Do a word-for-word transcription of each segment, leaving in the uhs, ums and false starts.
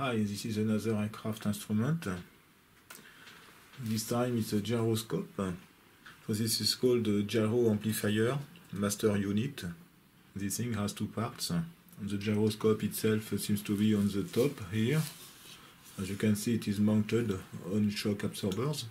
Hi, this is another aircraft instrument. This time it's a gyroscope. So this is called a gyro amplifier master unit. This thing has two parts. The gyroscope itself seems to be on the top here. As you can see, it is mounted on shock absorbers.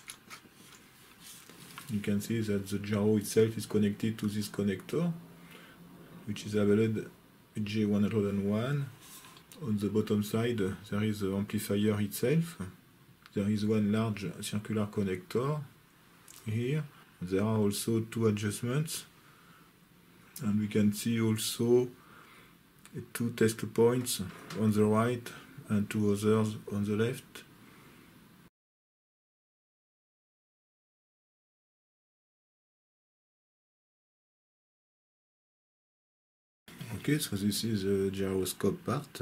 You can see that the gyro itself is connected to this connector, which is labeled J one oh one. On the bottom side, there is the amplifier itself. There is one large circular connector here. There are also two adjustments, and we can see also two test points on the right and two others on the left. Okay, so this is the gyroscope part.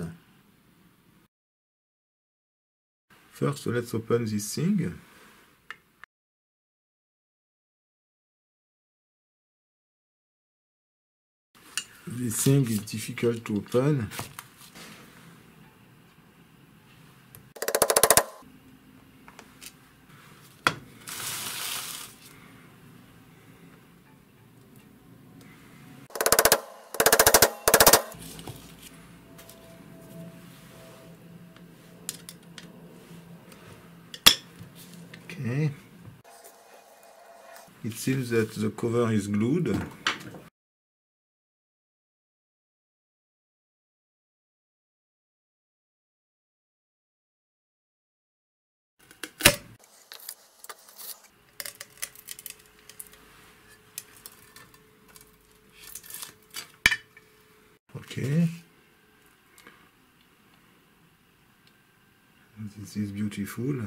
First, let's open this thing. This thing is difficult to open. Okay. It seems that the cover is glued. Okay. This is beautiful.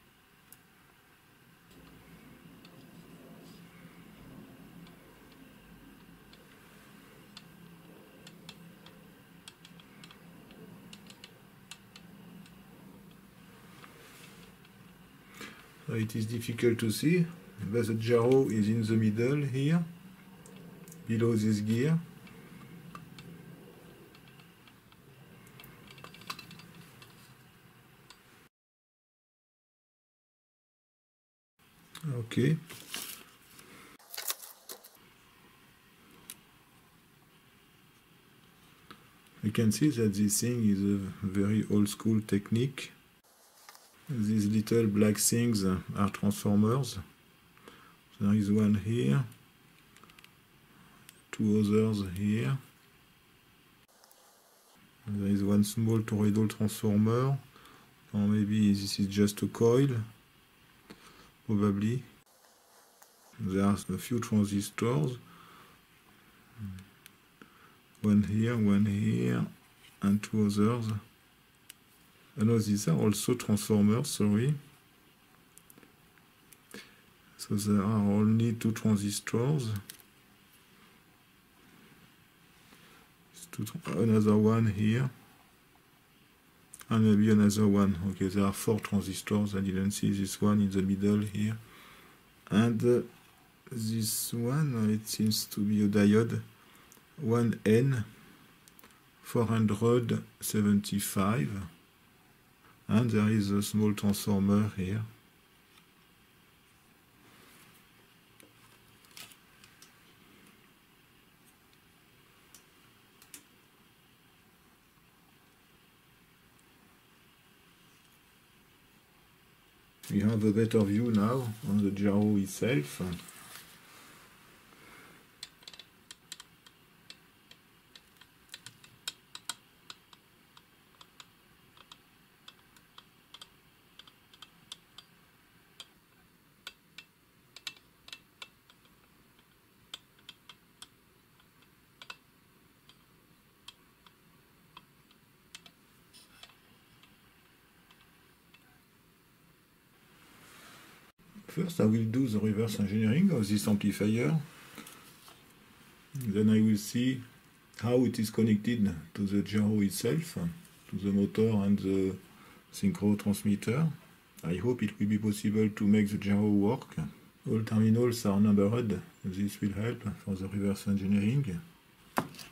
So it is difficult to see, but the gyro is in the middle here, below this gear. Okay. You can see that this thing is a very old school technique. These little black things are transformers. There is one here, two others here. There is one small toroidal transformer, or maybe this is just a coil, probably. There are a few transistors, one here, one here, and two others. Oh no, these are also transformers, sorry. So there are only two transistors. Two, another one here. And maybe another one. Okay, there are four transistors. I didn't see this one in the middle here. And uh, this one, it seems to be a diode. one N four hundred seventy-five. And there is a small transformer here. We have a better view now on the gyro itself. First, I will do the reverse engineering of this amplifier. Then I will see how it is connected to the gyro itself, to the motor and the synchro transmitter. I hope it will be possible to make the gyro work. All terminals are numbered. This will help for the reverse engineering.